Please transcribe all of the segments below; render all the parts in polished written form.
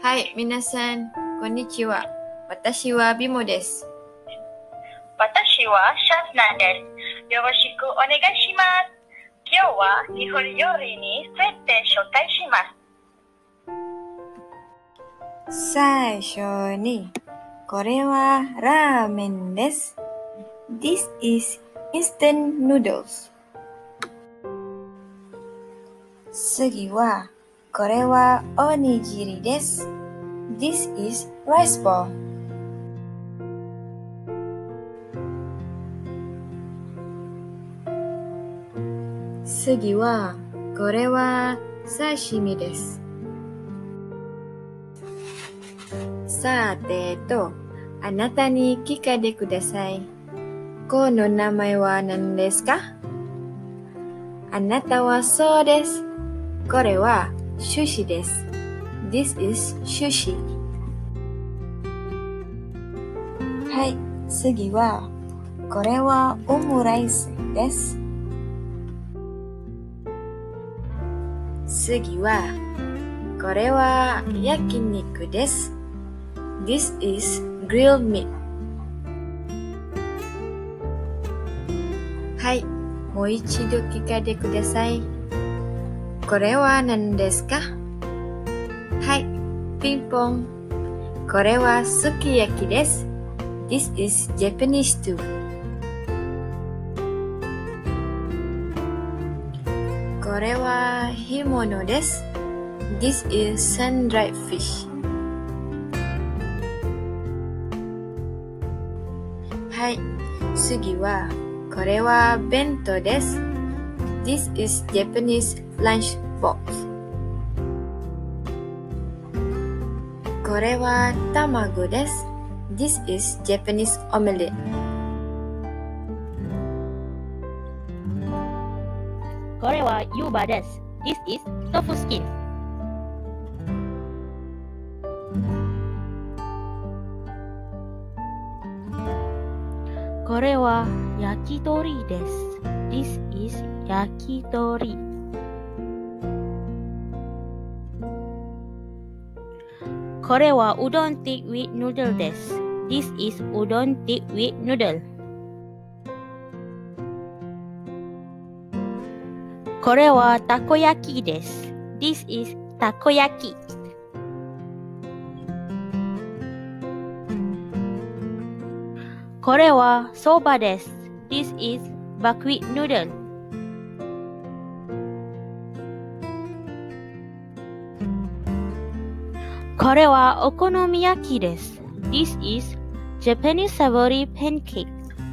はい、皆さん、こんにちは。私はビモです。 私はシャスナです。よろしくお願いします。今日は日本料理について紹介します。最初に、これはラーメンです。This is instant noodles. 次は、これはおにぎりです。This is rice ball. 次は、これは刺身です。さてと、あなたに聞かせてください。この名前は何ですか？あなたはそうです。これは寿司です。This is sushi. はい、次は、これはオムライスです。次は、これは焼肉です。This is grilled meat. はい、もう一度聞かせてください。これは何ですか？はい、ピンポン。これはすき焼きです。This is Japanese stew. これは干物です。This is sun-dried fish. はい、次はこれは弁当です。This is Japanese lunch box. これは卵です。This is Japanese omelette. これは湯葉です。This is tofu skin. これは焼き鳥です。This is 焼き鳥。これはうどん thick with noodle です。This is うどん thick with noodle。これはたこ焼きです。This is たこ焼き。これはそばです。This is buckwheat noodle. これはお好み焼きです。This is Japanese savory pancake.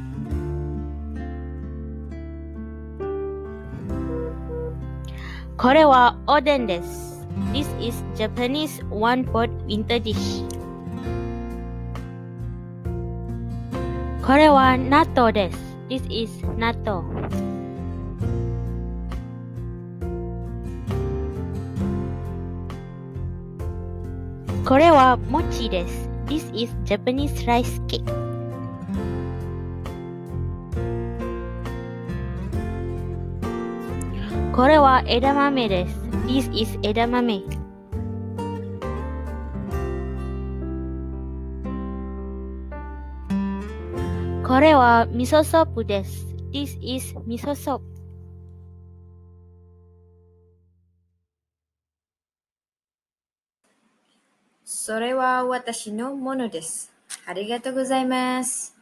これはおでんです。This is Japanese one-pot winter dish. これは納豆です。This is 納豆。これは餅です。This is Japanese rice cake. これは枝豆です。This is 枝豆。これは味噌ソープです。This is 味噌ソープ。 それは私のものです。ありがとうございます。